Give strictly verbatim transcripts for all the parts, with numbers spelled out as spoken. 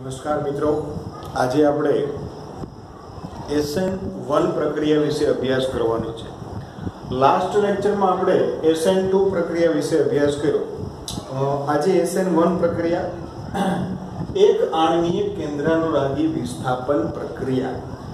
નમસ્કાર મિત્રો, આજે આપણે એસ એન વન પ્રક્રિયા વિશે અભ્યાસ કરવાનો છે. લાસ્ટ લેક્ચરમાં આપણે એસ એન ટુ પ્રક્રિયા વિશે અભ્યાસ કર્યો. આજે એસ એન વન પ્રક્રિયા એક આણ્વીય કેન્દ્રાનુરાગી વિસ્થાપન પ્રક્રિયા.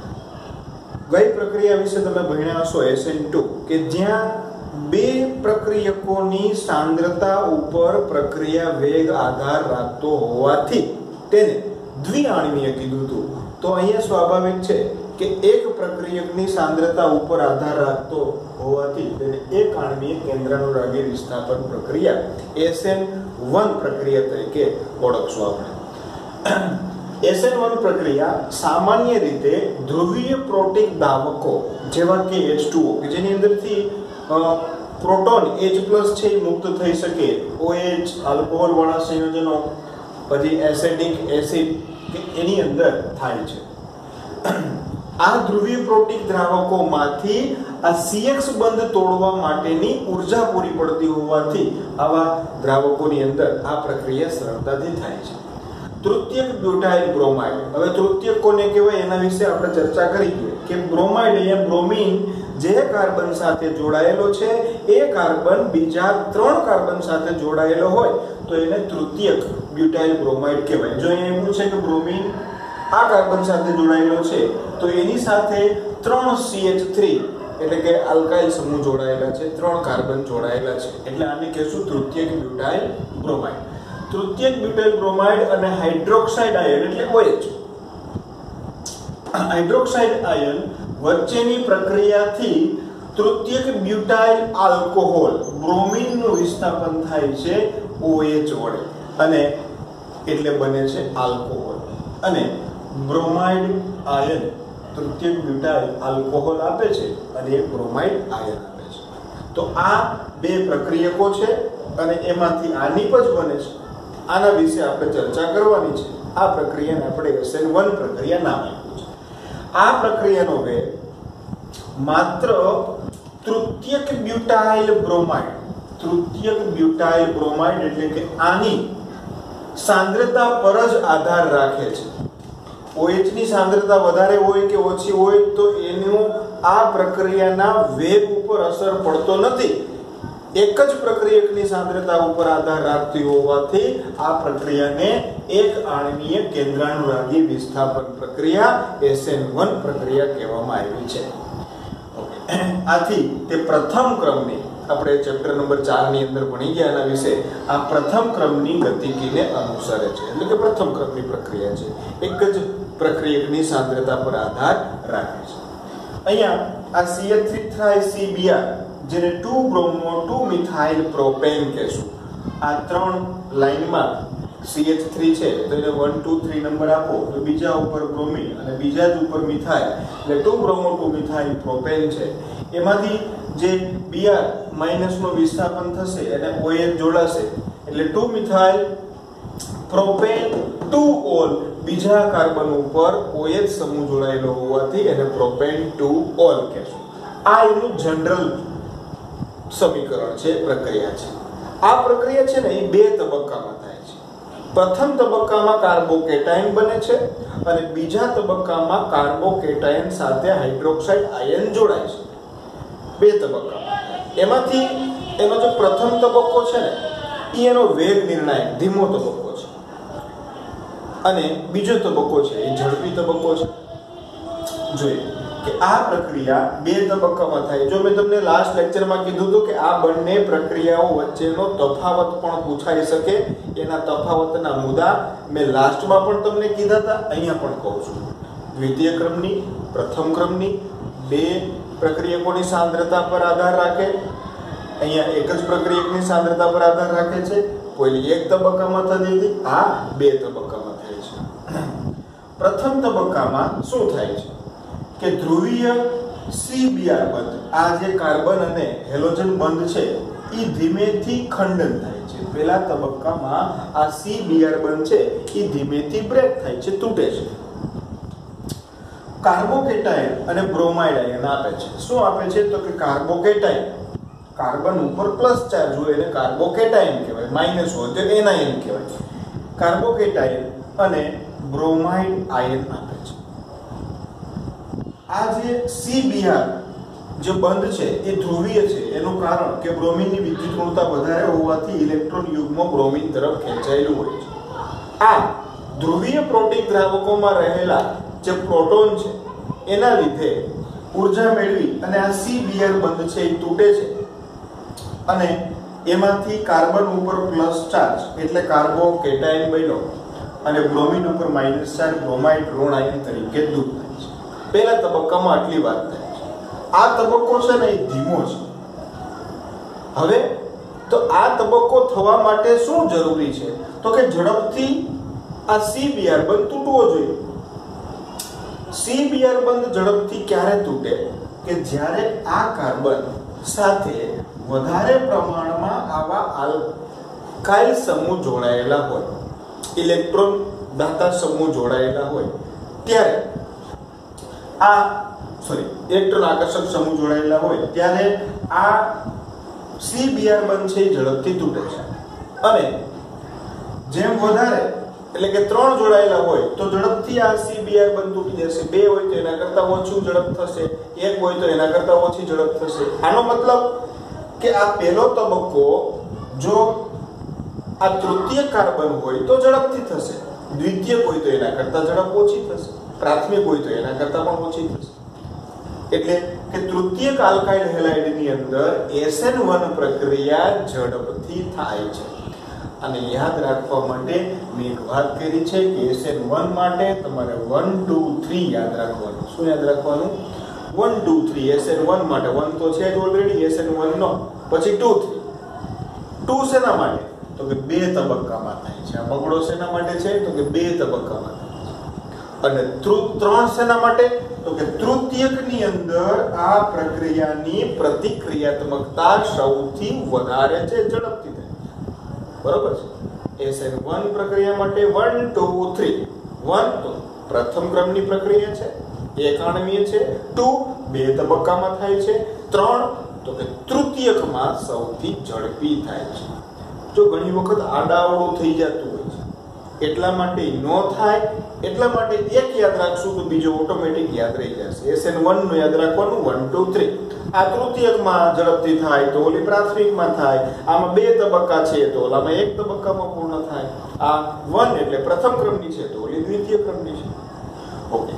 ગઈ પ્રક્રિયા વિશે તમે ભણ્યા હશો એસ એન ટુ, કે જ્યાં બે પ્રક્રિયકોની સાંદ્રતા ઉપર પ્રક્રિયા વેગ આધાર રાખતો હોવાથી તેને દ્વિઆણ્વીય કીધું હતું. તો અહીંયા સ્વાભાવિક છે કે એક પ્રક્રિયકની સાંદ્રતા ઉપર આધાર રાખતો હોવાથી તેને એક આણ્વીય કેન્દ્રાનુરાગી વિસ્થાપન પ્રક્રિયા એસ એન વન પ્રક્રિયા તરીકે ઓળખશું આપણે. એસ એન વન પ્રક્રિયા સામાન્ય રીતે ધ્રુવીય પ્રોટીક દાવકો જેવા કે એચ ટુ ઓ, કે જેની અંદરથી પ્રોટોન H+ છે એ મુક્ત થઈ શકે, OH આલ્કોહોલ વાળા સંયોજનો, પછી એસિડિક એસિડ કે એની અંદર થાય છે. આ ધ્રુવીય પ્રોટીક દ્રાવકોમાંથી આ સી એક્સ બંધ તોડવા માટેની ઊર્જા પૂરી પડતી હોવાથી આવા દ્રાવકોની અંદર આ પ્રક્રિયા સરળતાથી થાય છે. તૃતીયક બ્યુટાઇલ બ્રોમાઇડ. હવે તૃતીયક કોને કહેવાય એના વિશે આપણે ચર્ચા કરી કે બ્રોમાઇડ અહીંયા બ્રોમીન જે કાર્બન સાથે જોડાયેલો છે એ કાર્બન બીજા ત્રણ કાર્બન સાથે જોડાયેલો હોય તો એને તૃતીયક બ્યુટાઇલ બ્રોમાઇડ કહેવાય. જો અહીંયા એવું છે કે બ્રોમીન આ કાર્બન સાથે જોડાયેલો છે તો એની સાથે ત્રણ સી એચ થ્રી એટલે કે આલ્કાઇલ સમૂહ જોડાયેલા છે, ત્રણ કાર્બન જોડાયેલા છે, એટલે આને કહેશું તૃતીયક બ્યુટાઇલ બ્રોમાઇડ. તૃતીયક બ્યુટાઇલ બ્રોમાઇડ અને હાઇડ્રોક્સાઇડ આયન એટલે OH. હાઇડ્રોક્સાઇડ આયન વચ્ચેની પ્રક્રિયાથી તૃતીયક બ્યુટાઇલ આલ્કોહોલ બ્રોમીનનું વિસ્થાપન થાય છે OH વડે અને એટલે બને છે આલ્કોહોલ. અને બ્રોમાઇડ આયન તૃતીયક બ્યુટાઇલ આલ્કોહોલ આપે છે અને એક બ્રોમાઇડ આયન આપે છે. તો આ બે પ્રક્રિયકો છે અને એમાંથી આ નિપજ બને છે. આના વિશે આપણે ચર્ચા કરવાની છે. આ પ્રક્રિયાને આપણે એસ એન વન પ્રક્રિયા નામ આપ્યું છે. આ પ્રક્રિયાનો વેગ માત્ર તૃતીયક બ્યુટાઇલ બ્રોમાઇડ તૃતીયક બ્યુટાઇલ બ્રોમાઇડ એટલે કે આની સાંદ્રતા પર જ આધાર રાખે છે. OH ની સાંદ્રતા વધારે હોય કે ઓછી હોય તો એનું આ પ્રક્રિયાના વેગ ઉપર અસર પડતો નથી. એક જ પ્રક્રિયકની સાંદ્રતા ઉપર આધાર રાખતી હોવાથી આ પ્રક્રિયાને એક આણ્વીય કેન્દ્રાનુરાગી વિસ્થાપન પ્રક્રિયા એસ એન વન પ્રક્રિયા કહેવામાં આવી છે. આથી તે પ્રથમ ક્રમની આપણે ચેપ્ટર નંબર ચાર ની અંદર ભણી ગયા એના વિશે આ પ્રથમ ક્રમની ગતિકીને અનુસરે છે, એટલે કે પ્રથમ ક્રમની પ્રક્રિયા છે, એક જ પ્રક્રિયકની સાંદ્રતા પર આધાર રાખે છે. અહીંયા આ સી એચ થ્રી થાય સી બી આર જેને two bromo two methyl propane કહેશું. આ ત્રણ લાઈનમાં સી એચ થ્રી છે તો એને વન ટુ થ્રી નંબર આપો તો બીજા ઉપર બ્રોમિન અને બીજા જ ઉપર મિથાઇલ એટલે two bromo two methyl propane છે. એમાંથી જે Br માઈનસ નો વિસ્થાપન થશે અને OH જોડાશે એટલે two methyl propane two ol બીજા કાર્બન ઉપર OH સમૂહ જોડાયેલો હોવાથી એને પ્રોપેન ટુ ઓલ કહેશું. આ એનું જનરલ સમીકરણ છે, પ્રક્રિયા છે. આ પ્રક્રિયા છે ને એ બે તબક્કામાં થાય છે. પ્રથમ તબક્કામાં કાર્બોકેટાયન બને છે અને બીજા તબક્કામાં કાર્બોકેટાયન સાથે હાઇડ્રોક્સાઇડ આયન જોડાય છે. બે તબક્કામાં. એમાંથી એનો જે પ્રથમ તબક્કો છે ને એ એનો વેગ નિર્ણાયક ધીમો તબક્કો છે અને બીજો તબક્કો છે એ ઝડપી તબક્કો છે. જોઈએ કે આ પ્રક્રિયા બે તબક્કામાં થાય. જો મેં તમને લાસ્ટ લેક્ચરમાં કીધું હતું કે આ બંને પ્રક્રિયાઓ વચ્ચેનો તફાવત પણ પૂછાઈ શકે, એના તફાવતના મુદ્દા મેં લાસ્ટમાં પણ તમને કીધા હતા, અહીંયા પણ કહું છું. દ્વિતીય ક્રમની, પ્રથમ ક્રમની બે પ્રક્રિયકોની સાંદ્રતા પર આધાર રાખે. અહીંયા એક જ પ્રક્રિયકની સાંદ્રતા પર આધાર રાખે છે. કોઈ એક તબક્કામાં થતી હતી, આ બે તબક્કામાં થાય છે. પ્રથમ તબક્કામાં શું થાય છે કે ધ્રુવીય સી બી આર બંધ, આ જે કાર્બન અને હેલોજન બંધ છે એ ધીમેથી ખંડન થાય છે. પહેલા તબક્કામાં આ સી બી આર બંધ છે એ ધીમેથી બ્રેક થાય છે, તૂટે છે. કાર્બોકેટાયન અને બ્રોમાઇડ આયન આપે છે. શું આપે છે તો કે કાર્બોકેટાયન કાર્બન ઉપર પ્લસ ચાર્જ હોય એટલે કાર્બોકેટાયન કહેવાય, માઇનસ હોય તો એનાયન કહેવાય. કાર્બોકેટાયન અને બ્રોમાઇડ આયન આપે છે. આ જે સી બી આર જે બંધ છે એ ધ્રુવીય છે. એનું કારણ કે બ્રોમિનની વિદ્યુત ઋણતા વધારે હોવાથી ઇલેક્ટ્રોન યુગ્મ બ્રોમિન તરફ ખેંચાયેલું હોય છે. આ ધ્રુવીય પ્રોટીન દ્રાવકોમાં રહેલા જે પ્રોટોન છે એના લીધે ઊર્જા મેળવી અને આ સી બી આર બંધ છે એ તૂટે છે અને એમાંથી કાર્બન ઉપર પ્લસ ચાર્જ એટલે કાર્બો કેટાયન બન્યો અને બ્રોમિન ઉપર માઇનસ ચાર્જ બ્રોમાઇડ ઋણ આયન તરીકે દૂર થાય છે. પહેલા તબક્કામાં આટલી વાત થાય છે. આ તબક્કો છે ને એ ધીમો છે. હવે તો આ તબક્કો થવા માટે શું જરૂરી છે તો કે ઝડપથી આ સી બી આર બંધ તૂટવો જોઈએ. સી બી આર બંધ ઝડપથી ક્યારે તૂટે કે જ્યારે આ કાર્બન સાથે વધારે પ્રમાણમાં આવા આલ્કાઇલ સમૂહ જોડાયેલા હોય, ઇલેક્ટ્રોન દાતા સમૂહ જોડાયેલા હોય ત્યારે આ સોરી ઇલેક્ટ્રોન આકર્ષક સમૂહ જોડાયેલા હોય ત્યારે આ સી બી આર બંધ છે ઝડપથી તૂટે છે. અને જેમ વધારે એટલે કે ત્રણ જોડાયેલા હોય તો ઝડપથી આ સી બી આર બંધ તૂટી જશે. બે હોય તો એના કરતા ઓછું ઝડપ થશે, એક હોય તો એના કરતા ઓછી ઝડપ થશે. આનો મતલબ કે આ પહેલો તબક્કો જો આ તૃતીય કાર્બન હોય તો ઝડપથી થશે, દ્વિતીય હોય તો એના કરતા ઝડપ ઓછી થશે, પ્રાથમિક હોય તો એના કરતા પણ ઓછી થશે. એટલે કે તૃતીયક આલ્કાઇલ હેલાઇડની અંદર એસ એન વન પ્રક્રિયા ઝડપથી થાય છે. અને યાદ રાખવા માટે મેં એક વાત કરી છે કે એસ એન વન માટે તમારે વન ટુ થ્રી યાદ રાખવાનું. શું યાદ રાખવાનું? One two three. S N one માટે વન તો છે જ ઓલરેડી, એસ એન વન નો પછી ટુ થ્રી. ટુ શેના માટે તો કે બે તબક્કામાં થાય છે. આ બગડો શેના માટે છે તો કે બે તબક્કામાં થાય છે. અને ત્રણ શેના માટે તો કે તૃતીયકની અંદર આ પ્રક્રિયાની પ્રતિક્રિયાત્મકતા સૌથી વધારે છે, ઝડપથી થાય. બરોબર છે? એસ એન વન પ્રક્રિયા માટે વન ટુ થ્રી. વન તો પ્રથમ ક્રમની પ્રક્રિયા છે, એકાણમીય છે. ટુ બે તબક્કામાં થાય છે. ત્રણ તો કે તૃતીયકમાં સૌથી ઝડપી થાય છે. જો ઘણી વખત આડાઅવળું થઈ જતું હોય છે એટલા માટે નો થાય, એટલા માટે એક યાદ રાખશું તો બીજો ઓટોમેટિક યાદ રહી જશે. એસ એન વન નું યાદ રાખવાનું વન ટુ થ્રી. આ તૃતીયકમાં ઝડપથી થાય તો ઓલી પ્રાથમિકમાં થાય. આમાં બે તબક્કા છે તો ઓલામાં એક તબક્કામાં પૂર્ણ થાય. આ વન એટલે પ્રથમ ક્રમની છે તો ઓલી દ્વિતીય ક્રમની છે. ઓકે,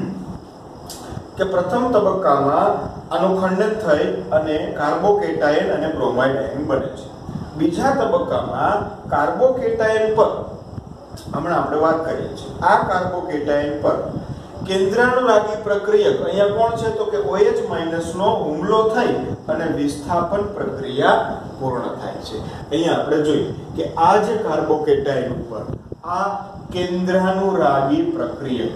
કે પ્રથમ તબક્કામાં આનું ખંડન થઈ અને કાર્બોકેટાયન અને બ્રોમાઇડ આયન બને છે. બીજા તબક્કામાં કાર્બોકેટાયન પર હમણાં આપણે વાત કરીએ છીએ. આ કાર્બોકેટાયન પર કેન્દ્રાનુરાગી પ્રક્રિયક અહીંયા કોણ છે તો કે OH માઈનસ નો હુમલો થઈ અને વિસ્થાપન પ્રક્રિયા પૂર્ણ થાય છે. અહીંયા આપણે જોઈએ કે આ જે કાર્બોકેટાયન ઉપર આ કેન્દ્રાનુરાગી પ્રક્રિયક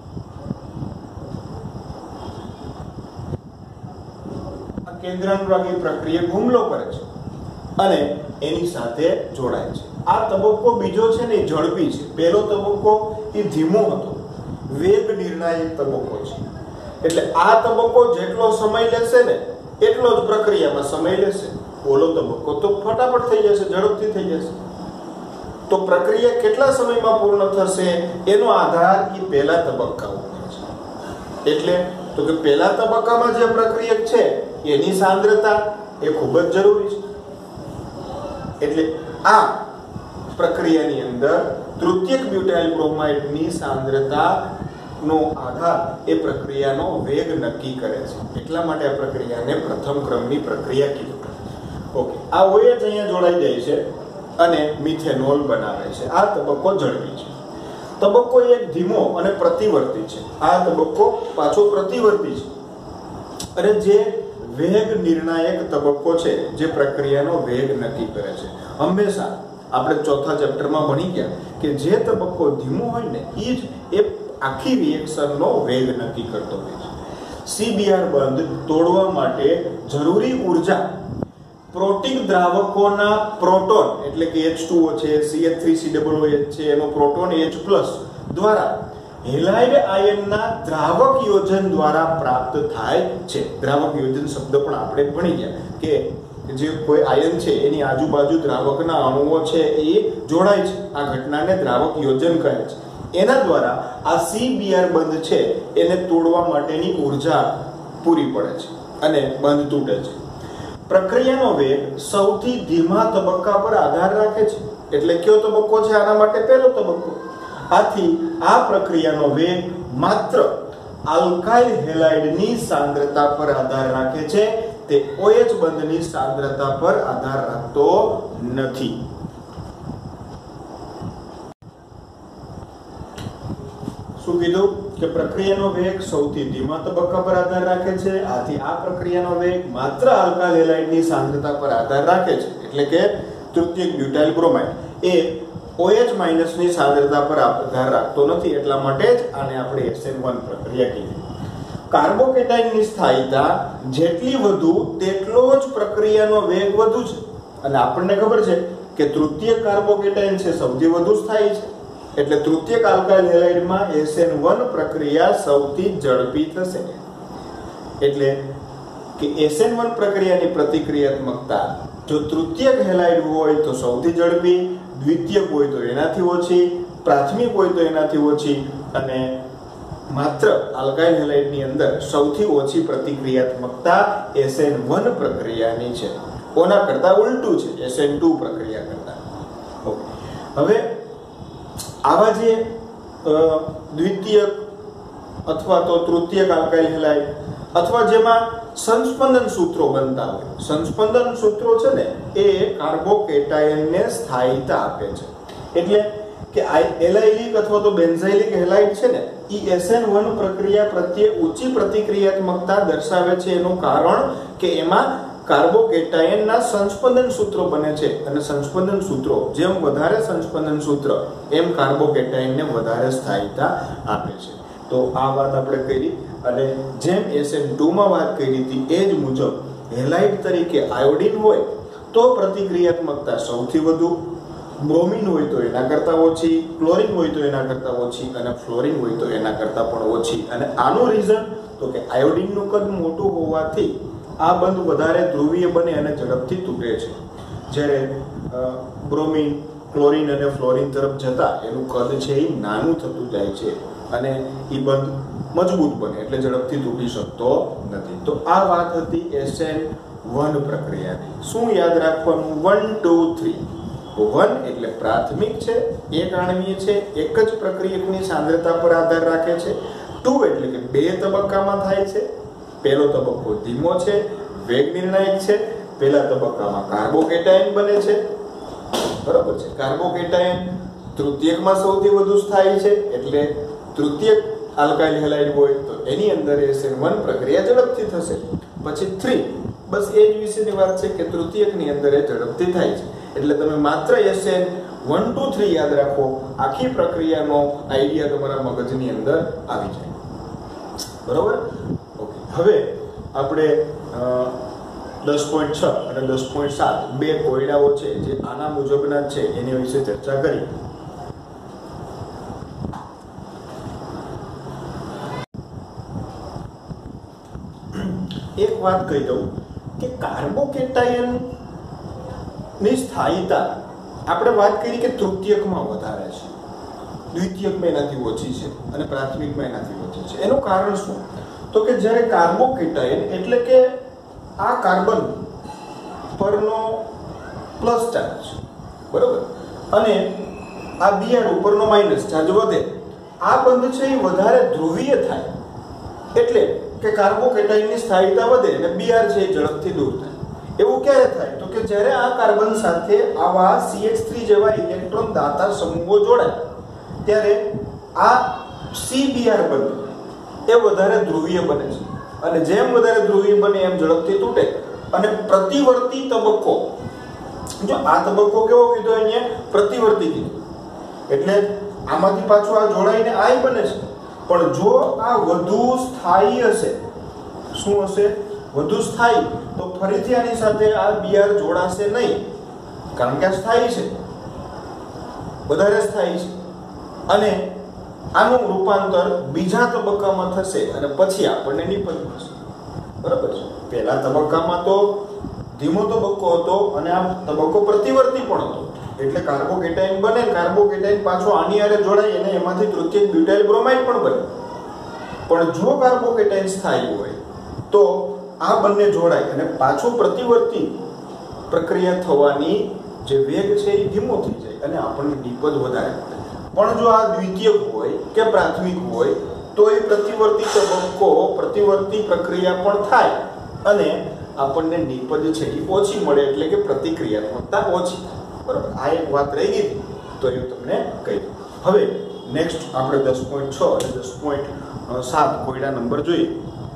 આ કેન્દ્રાનુરાગી પ્રક્રિયક હુમલો કરે છે અને એની સાથે જોડાય છે. આ તબક્કો બીજો છે ને ઝડપી છે. પહેલો તબક્કો એ ધીમો હતો, વેગ નિર્ણાયક તબક્કો છે. એટલે આ તબક્કો જેટલો સમય લેશે ને એટલો જ પ્રક્રિયામાં સમય લેશે. ઓલો તબક્કો તો ફટાફટ થઈ જશે, ઝડપથી થઈ જશે. તો પ્રક્રિયા કેટલા સમયમાં પૂર્ણ થશે એનો આધાર એ પહેલા તબક્કા ઉપર છે. એટલે તો કે પહેલા તબક્કામાં જે પ્રક્રિયક છે એની સાંદ્રતા એ ખૂબ જ જરૂરી છે. એટલે આ પ્રક્રિયાની અંદર તૃતીયક બ્યુટાઇલ બ્રોમાઇડની સાંદ્રતા નો આધાર એ પ્રક્રિયાનો વેગ નક્કી કરે છે. એટલા માટે આ પ્રક્રિયાને પ્રથમ ક્રમની પ્રક્રિયા કીધું. ઓકે, આ OH અહીંયા જોડાઈ જાય છે અને મિથેનોલ બનાવે છે. આ તબક્કો ઝડપી છે. તબક્કો એક ધીમો અને પ્રતિવર્તી છે. આ તબક્કો પાછો પ્રતિવર્તી છે અને જે વેગ નિર્ણાયક તબક્કો છે, જે પ્રક્રિયાનો વેગ નક્કી કરે છે. હંમેશા આપણે ચોથા ચેપ્ટરમાં ભણી ગયા કે જે તબક્કો ધીમો હોય ને એ જ એ આખી રિએક્શનનો વેગ નક્કી કરતો હોય છે. સી બી આર બંધ તોડવા માટે જરૂરી ઊર્જા પ્રોટીન દ્રાવકોના પ્રોટોન એટલે કે એચ ટુ ઓ છે, C H three C O H છે, એનો પ્રોટોન H પ્લસ દ્વારા હેલાઇડ આયનના દ્રાવક યોજન દ્વારા પ્રાપ્ત થાય છે. દ્રાવક યોજન શબ્દ પણ આપણે ભણી ગયા કે જે કોઈ આયન છે એની આજુબાજુ દ્રાવકના અણુઓ છે એ જોડાય છે. આ ઘટનાને દ્રાવક યોજન કહે છે. એના દ્વારા આ સી બી આર બંધ છે એને તોડવા માટેની ઉર્જા પૂરી પડે છે અને બંધ તૂટે છે. પ્રક્રિયાનો વેગ સૌથી ધીમા તબક્કા પર આધાર રાખે છે. એટલે કયો તબક્કો છે? આના માટે પહેલો તબક્કો. આથી આ પ્રક્રિયાનો વેગ માત્ર આલ્કાઇલ હેલાઇડની સાંદ્રતા પર આધાર રાખે છે, તે OH બંધની સાંદ્રતા પર આધાર રાખતો નથી. શું કીધું કે પ્રક્રિયાનો વેગ સૌથી ધીમા તબક્કા પર આધાર રાખે છે. આથી આ પ્રક્રિયાનો વેગ માત્ર આલ્કાઇલ હેલાઇડની સાંદ્રતા પર આધાર રાખે છે. એટલે કે તૃતીયક બ્યુટાઇલ બ્રોમાઇડ એ OH- ની સાંદ્રતા પર આધાર રાખતો નથી. એટલા માટે જ આને આપણે એસ એન વન પ્રક્રિયા કહીએ. કાર્બોકેટાઇનની સ્થાયીતા જેટલી વધુ તેટલો જ પ્રક્રિયાનો વેગ વધુ છે. અને આપણને ખબર છે કે તૃતીયક કાર્બોકેટાઇન છે સૌથી વધુ સ્થાયી છે. એટલે તૃતીયક આલ્કાઇલ હેલાઇડમાં એસ એન વન પ્રક્રિયા સૌથી ઝડપી થશે. એટલે કે એસ એન વન પ્રક્રિયાની પ્રતિક્રિયાત્મકતા જો તૃતીયક હેલાઇડ હોય તો સૌથી ઝડપી, દ્વિતીયક હોય તો એનાથી ઓછી, પ્રાથમિક હોય તો એનાથી ઓછી, અને માત્ર આલ્કાઇલ હેલાઇડની અંદર સૌથી ઓછી પ્રતિક્રિયાત્મકતા એસ એન વન પ્રક્રિયાની છે. કોના કરતા ઉલટું છે, એસ એન ટુ પ્રક્રિયા કરતા. ઓકે, હવે આવા જે દ્વિતીયક અથવા તો તૃતીયક આલ્કાઇલ હેલાઇડ અથવા જેમાં સંસ્પંદન સૂત્રો બનતા હોય, સંસ્પંદન સૂત્રો છે ને એ કાર્બોકેટાયનને સ્થાયીતા આપે છે. એટલે કે એલાઇલિક અથવા તો બેન્ઝાઇલિક હેલાઇડ છે ને એ એસ એન વન પ્રક્રિયા પ્રત્યે ઊંચી પ્રતિક્રિયાત્મકતા દર્શાવે છે. એનું કારણ કે એમાં કાર્બોકેટાયનના સંસ્પંદન સૂત્રો બને છે, અને સંસ્પંદન સૂત્રો જેમ વધારે સંસ્પંદન સૂત્ર એમ કાર્બોકેટાયનને વધારે સ્થાયીતા આપે છે. તો આ વાત આપણે કરી, અને જેમ એસ એન ટુ માં વાત કરી હતી એ જ મુજબ હેલાઇડ તરીકે આયોડિન હોય તો પ્રતિક્રિયાત્મકતા સૌથી વધુ, બ્રોમિન હોય તો એના કરતા ઓછી, ક્લોરિન હોય તો એના કરતા ઓછી, અને ફ્લોરિન હોય તો એના કરતા પણ ઓછી. અને આનું રીઝન તો કે આયોડિનનું કદ મોટું હોવાથી આ બંધ વધારે ધ્રુવીય બને અને ઝડપથી તૂટે છે. જ્યારે બ્રોમિન, ક્લોરિન અને ફ્લોરિન તરફ જતા એનું કદ છે એ નાનું થતું જાય છે અને એ બંધ મજબૂત બને એટલે ઝડપથી તૂટી શકતો નથી. તો આ વાત હતી એસ એન વન પ્રક્રિયાની. શું યાદ રાખવાનું? One two three. વન એટલે પ્રાથમિક છે, એક આણ્વીય છે, એક જ પ્રક્રિયકની સાંદ્રતા પર આધાર રાખે છે. ટુ એટલે કે બે તબક્કામાં થાય છે. પહેલો તબક્કો ધીમો છે, વેગ નિર્ણાયક છે. પહેલા તબક્કામાં કાર્બોકેટાયન બને છે. બરાબર છે. કાર્બોકેટાયન તૃતીયકમાં સૌથી વધુ સ્થાયી છે, એટલે તૃતીયક આલ્કાઇલ હેલાઇડ હોય તો એની અંદર એસ એન વન પ્રક્રિયા ઝડપથી થશે. પછી થ્રી, બસ એ જ વિશેની વાત છે કે તૃતીયકની અંદર એ ઝડપથી થાય છે. એટલે તમે માત્ર S N one two three યાદ રાખો, આખી પ્રક્રિયાનો આઈડિયા તમારા મગજની અંદર આવી જાય. બરોબર? ઓકે, હવે આપણે દસ પોઈન્ટ છ અને દસ પોઈન્ટ સાત બે કોયડાઓ છે જે આના મુજબના છે એની વિશે ચર્ચા કરી. એક વાત કહી દઉં કે કાર્બોકેટાયન ની સ્થાયીતા આપણે વાત કરી કે તૃતીયકમાં વધારે છે, દ્વિતીયકમાં એનાથી ઓછી છે અને પ્રાથમિકમાં એનાથી ઓછી છે. એનું કારણ શું? તો કે જ્યારે કાર્બોકેટાયન એટલે કે આ કાર્બન પરનો પ્લસ ચાર્જ, બરોબર, અને આ બીઆર ઉપરનો માઇનસ ચાર્જ વધે, આ બંધ છે એ વધારે ધ્રુવીય થાય એટલે કે કાર્બોકેટાયનની સ્થાયીતા વધે અને બીઆર છે એ ઝડપથી દૂર થાય. એવું ક્યારે થાય? તો કે જ્યારે આ કાર્બન સાથે આવા સી એચ થ્રી જેવા ઇલેક્ટ્રોન દાતા સમૂહો જોડાય ત્યારે આ સી બી આર બંધ એ વધારે ધ્રુવીય બને છે, અને જેમ વધારે ધ્રુવીય બને એમ ઝડપથી તૂટે. અને પ્રતિવર્તી તબક્કો, જો આ તબક્કો કેવો કીધો અહીંયા? પ્રતિવર્તી કીધો. એટલે આમાંથી પાછું આ જોડાઈને આય બને છે, પણ જો આ વધુ સ્થાયી હશે, શું હશે? વધુ સ્થાયી, તો ફરીથી આની સાથે આ બીઆર જોડાશે નહીં, કારણ કે આ સ્થાયી છે, વધારે સ્થાયી છે, અને આનું રૂપાંતર બીજા તબક્કામાં થશે અને પછી આપણને નિપજ થશે. બરાબર છે? પહેલા તબક્કામાં તો ધીમો તબક્કો હતો અને આ તબક્કો પ્રતિવર્તી પણ હતો, એટલે કાર્બોકેટાઇન બને, કાર્બોકેટાઇન પાછો આની હારે જોડાય અને એમાંથી તૃતીયક બ્યુટાઇલ બ્રોમાઇડ પણ બને. પણ જો કાર્બોકેટાઇન સ્થાયી હોય તો આ બંને જોડાય અને પાછું પ્રતિવર્તી પ્રક્રિયા થવાની જે વેગ છે એ ધીમો થઈ જાય અને આપણને નિપજ વધારે મળે. પણ જો આ દ્વિતીયક હોય કે પ્રાથમિક હોય તો એ પ્રતિવર્તી તબક્કો પ્રતિવર્તી પ્રક્રિયા પણ થાય અને આપણને નિપજ છે એ ઓછી મળે, એટલે કે પ્રતિક્રિયાત્મકતા ઓછી થાય. બરાબર, આ એક વાત રહી ગઈ તો એ તમને કહી દઉં. હવે નેક્સ્ટ આપણે દસ પોઈન્ટ છ અને દસ પોઈન્ટ સાત કોયડા નંબર જોઈએ.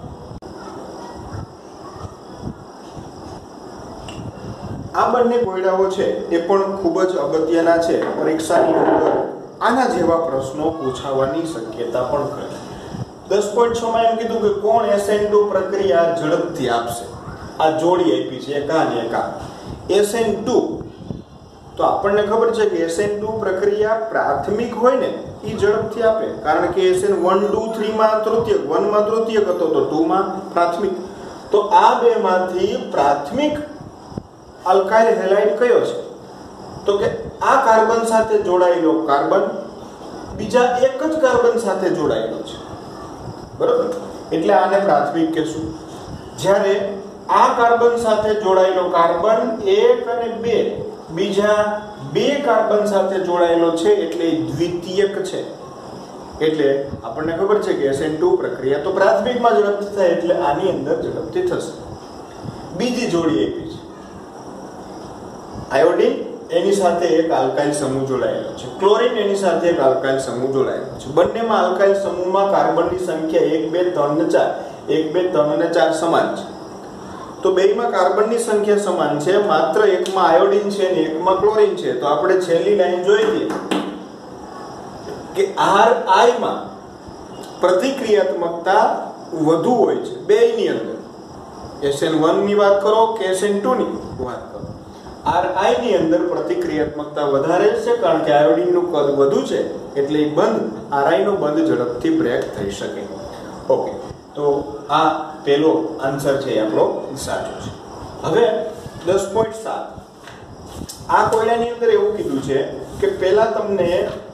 આ બંને કોયડાઓ છે એ પણ ખૂબ જ અગત્યના છે. પરીક્ષાની અંદર આના જેવા પ્રશ્નો પૂછાવાની શક્યતા પણ ખરે. દસ પોઈન્ટ છ માં એમ કીધું કે કોણ એસ એન ટુ પ્રક્રિયા ઝડપથી આપશે. આ જોડી આપી છે એક આ ને એક આ. એસ એન ટુ તો આપણને ખબર છે કે એસ એન ટુ પ્રક્રિયા પ્રાથમિક હોય ને એ ઝડપથી આપે, કારણ કે S N one two three માં તૃતીયક, વન માં તૃતીયક હતો તો ટુ માં પ્રાથમિક. તો આ બે માંથી પ્રાથમિક અલ્કાઇલ હેલાઇડ કયો છે? તો કે આ કાર્બન સાથે જોડાયેલો કાર્બન બીજા એક જ કાર્બન સાથે જોડાયેલો છે. બરાબર, એટલે આને પ્રાથમિક કહેશું. જ્યારે આ કાર્બન સાથે જોડાયેલો કાર્બન એક અને બે બીજા બે કાર્બન સાથે જોડાયેલો છે એટલે દ્વિતીયક છે. એટલે આપણને ખબર છે કે એસ એન ટુ પ્રક્રિયા તો પ્રાથમિકમાં ઝડપથી થાય એટલે આની અંદર ઝડપથી થશે. બીજી જોડી આપી છે આયોડિન, એની સાથે એક આલ્કાઇલ સમૂહ જોડાયેલો છે. ક્લોરીન એની સાથે એક આલ્કાઇલ સમૂહ જોડાયેલો છે. બંનેમાં આલ્કાઇલ સમૂહમાં કાર્બનની સંખ્યા એક બે ત્રણ ને ચાર, એક બે ત્રણ અને ચાર સમાન છે. તો બેયમાં કાર્બનની સંખ્યા સમાન છે, માત્ર એકમાં આયોડિન છે અને એકમાં ક્લોરીન છે. તો આપણે છેલ્લી લાઈન જોઈ લઈએ કે આર આઈ માં પ્રતિક્રિયાત્મકતા વધુ હોય છે બેયની અંદર. એસ એન વન ની વાત કરો કે એસ એન ટુ ની વાત કરો, આર આઈ ની અંદર પ્રતિક્રિયાત્મકતા વધારે છે, કારણ કે આયોડિન નું કદ વધુ છે એટલે એ બંધ આર આઈ નો બંધ ઝડપથી બ્રેક થઈ શકે. ઓકે, તો આ પહેલો આન્સર છે આપણો સાચો છે. હવે દસ પોઈન્ટ સાત આ કોયડાની અંદર એવું કીધું છે કે પહેલા તમને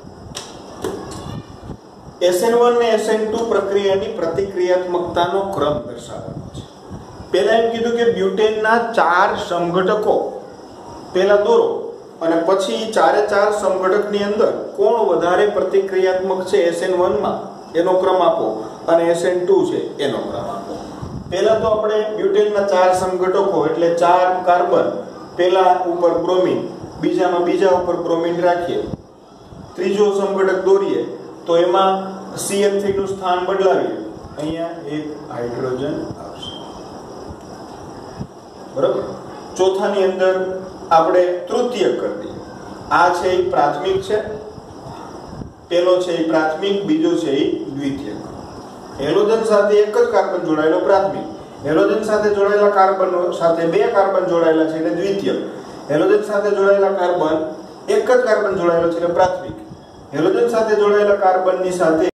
એસ એન વન ને એસ એન ટુ પ્રક્રિયાની પ્રતિક્રિયાત્મકતાનો ક્રમ દર્શાવવાનો છે. પહેલા એમ કીધું કે બ્યુટેનના ચાર સમઘટકો પહેલા દોરો અને પછી ચારે ચાર સમઘટકની અંદર કોણ વધારે પ્રતિક્રિયાત્મક છે એસ એન વન માં એનો ક્રમ આપો અને એસ એન ટુ છે એનો ક્રમ આપો. પહેલા તો આપણે બ્યુટેનના ચાર સમઘટકો એટલે ચાર કાર્બન, પહેલા ઉપર બ્રોમિન, બીજામાં બીજા ઉપર બ્રોમિન રાખીએ, ત્રીજો સમઘટક દોરીએ તો એમાં સી એચ થ્રી નું સ્થાન બદલાવીએ, અહીંયા એક હાઇડ્રોજન આવશે. બરાબર, ચોથાની અંદર આપણે તૃતીયક કરી દઈએ. આ છે એ પ્રાથમિક છે, પહેલો છે એ પ્રાથમિક, બીજો છે એ દ્વિતીયક. હેલોજન સાથે એક જ કાર્બન જોડાયેલો પ્રાથમિક, હેલોજન સાથે જોડાયેલા કાર્બન સાથે બે કાર્બન જોડાયેલા છે એટલે દ્વિતીયક, હેલોજન સાથે જોડાયેલા કાર્બન એક જ કાર્બન જોડાયેલો છે એટલે પ્રાથમિક, હેલોજન સાથે જોડાયેલા કાર્બનની સાથે